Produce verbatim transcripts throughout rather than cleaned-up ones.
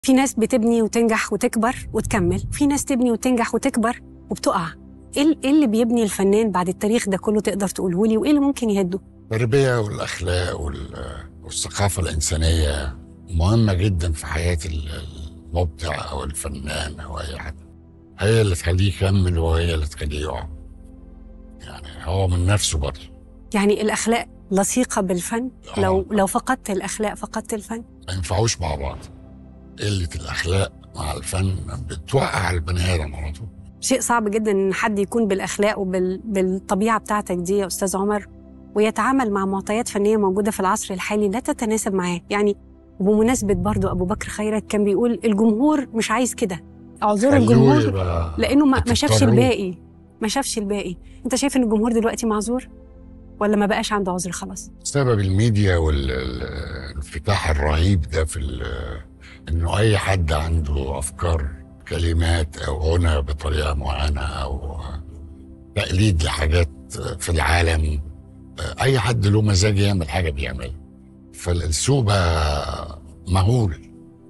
في ناس بتبني وتنجح وتكبر وتكمل، في ناس تبني وتنجح وتكبر وبتقع. ايه إيه اللي بيبني الفنان بعد التاريخ ده كله تقدر تقوله لي، وايه اللي ممكن يهده؟ التربية والأخلاق والثقافة الإنسانية مهمة جدا في حياة المبدع أو الفنان أو أي حد. هي اللي تخليه يكمل وهي اللي تخليه يقع، يعني هو من نفسه برضه. يعني الأخلاق لصيقة بالفن؟ آه. لو لو فقدت الأخلاق فقدت الفن؟ ما ينفعوش مع بعض. قلة الأخلاق مع الفن بتوقع البني آدم على طول. شيء صعب جدا إن حد يكون بالأخلاق وبالطبيعة بتاعتك دي يا أستاذ عمر، ويتعامل مع معطيات فنية موجودة في العصر الحالي لا تتناسب معاه. يعني وبمناسبة برضو أبو بكر خيرت كان بيقول الجمهور مش عايز كده، اعذروا الجمهور لأنه ما ما شافش الباقي، ما شافش الباقي. أنت شايف إن الجمهور دلوقتي معذور ولا ما بقاش عنده عذر خلاص؟ سبب الميديا والانفتاح الرهيب ده في إنه أي حد عنده أفكار كلمات أو غنى بطريقة معينة أو تقليد لحاجات في العالم. أي حد له مزاج يعمل حاجة بيعملها، فالسوق بقى مهول.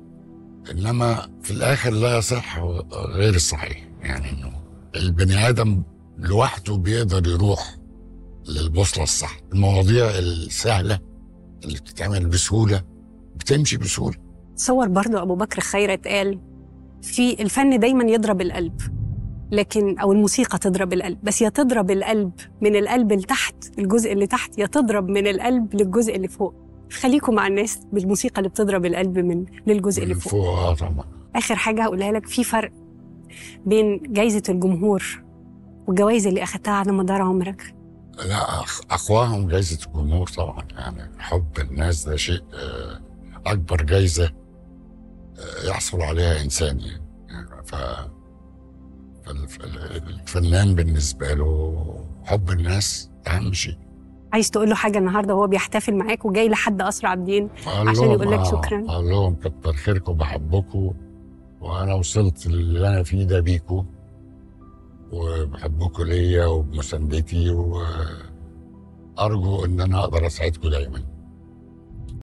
إنما في الآخر لا يصح غير الصحيح، يعني إنه البني آدم لوحده بيقدر يروح للبوصلة الصح. المواضيع السهلة اللي بتتعمل بسهولة بتمشي بسهولة. تصور برضو أبو بكر خيرت قال في الفن دايما يضرب القلب، لكن أو الموسيقى تضرب القلب، بس يا تضرب القلب من القلب لتحت الجزء اللي تحت، يا تضرب من القلب للجزء اللي فوق. خليكم مع الناس بالموسيقى اللي بتضرب القلب من للجزء اللي فوق. فوق اه طبعا. آخر حاجة هقولها لك، في فرق بين جايزة الجمهور والجوائز اللي أخدتها على مدار عمرك. لا، أقواهم جايزة الجمهور طبعا. يعني حب الناس ده شيء أكبر جايزة يحصل عليها إنسان. يعني ف فالفنان بالنسبة له حب الناس أهم شيء. عايز تقول له حاجة النهاردة وهو بيحتفل معاك وجاي لحد قصر عابدين عشان يقول لك شكرا؟ قال لهم كتر خيركم، بحبكم، وأنا وصلت اللي أنا فيه ده بيكم، وبحبكم ليا وبمساندتي، وأرجو إن أنا أقدر أساعدكم دايما.